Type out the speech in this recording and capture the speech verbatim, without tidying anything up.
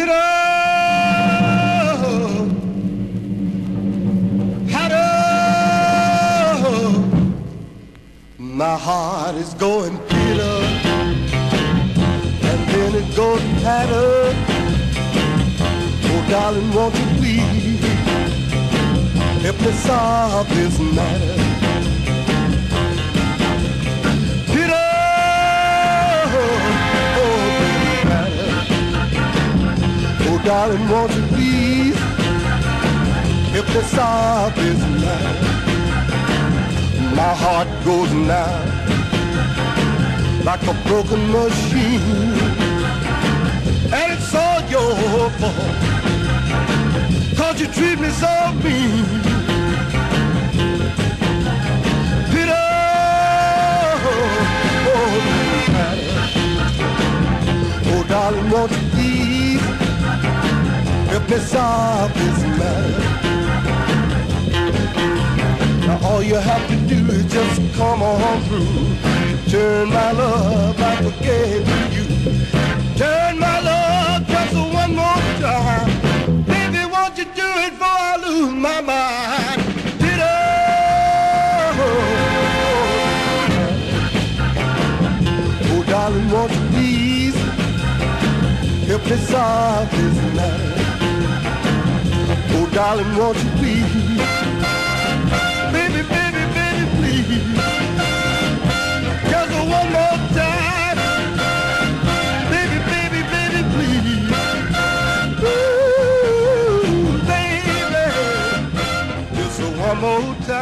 Bitter, hotter, my heart is going bitter, and then it goes patter. Oh, darling, won't you please help me solve this matter? Bitter, oh, bitter matter. Oh, darling, won't you please help me solve this matter? My heart goes now like a broken machine, and it's all your fault, 'cause you treat me so mean. Bitter, oh, bitter. Oh, darling, won't you please help me solve this matter? Now all you have to do is just come on through. Turn my love like I gave to you. Turn my love just one more time. Baby, won't you do it before I lose my mind? Bitter, oh, darling, won't you please help me solve this matter? Oh, darling, won't you please? Baby, baby, baby, please. Just one more time. Baby, baby, baby, please. Ooh, baby. Just one more time.